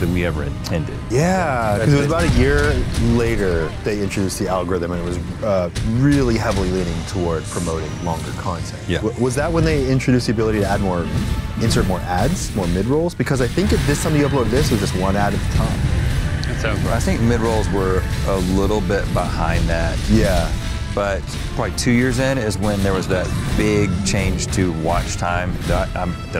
than we ever intended. Yeah, because it was about a year later they introduced the algorithm, and it was really heavily leaning toward promoting longer content. Yeah. Was that when they introduced the ability to add insert more ads, more mid-rolls? Because I think if this time you upload this, it was just one ad at the top. That sounds right. I think mid-rolls were a little bit behind that. Yeah. But probably 2 years in is when there was that big change to watch time that